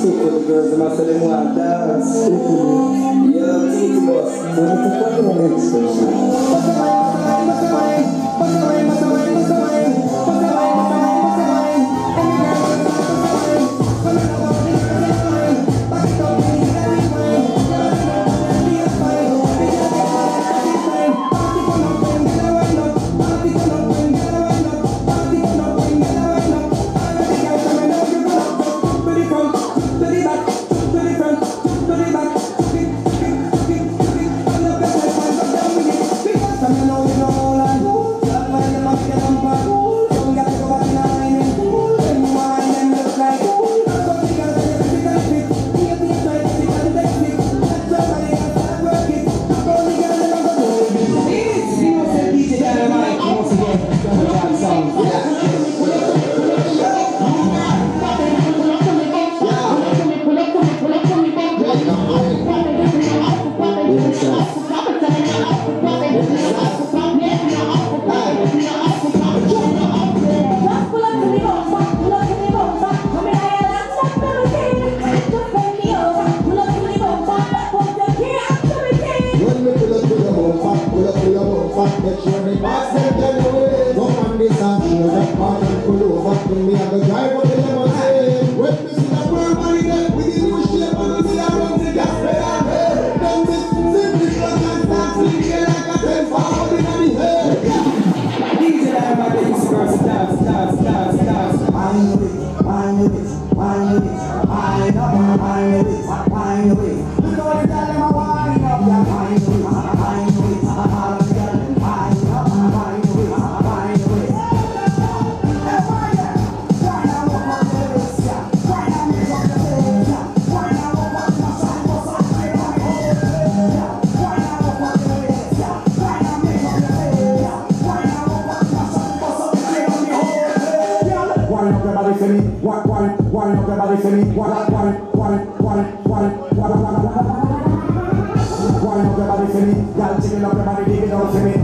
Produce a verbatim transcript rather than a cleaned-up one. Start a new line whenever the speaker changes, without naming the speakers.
So for the girls, I'm gonna tell them want to dance. Yeah, take it boss. So it's a fucking expression.
Wine up your body for me, girl, chicken up your body, dig it out for me.